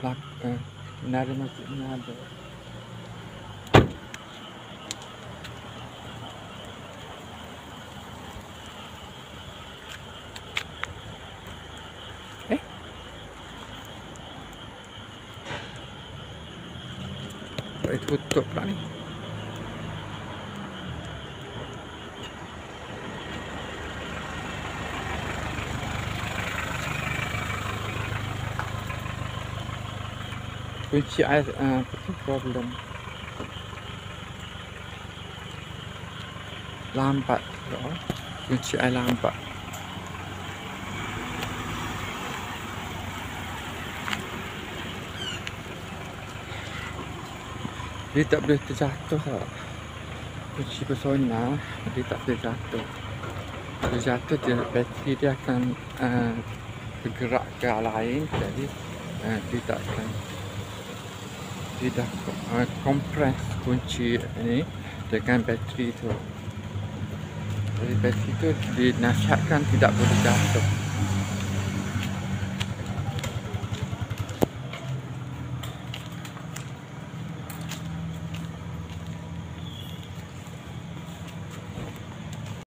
Menara masjid ni ada. Boleh tutup pula ni. Kunci air problem. Lambat. Kunci air lambat. Dia tak boleh terjatuh tak? Kunci personal dia tak boleh jatuh. Kalau jatuh dia, bateri dia akan bergerak ke arah lain. Jadi dia tak akan. Dia dah kompres kunci ni dengan bateri tu. Jadi bateri tu dinasihatkan tidak boleh jatuh.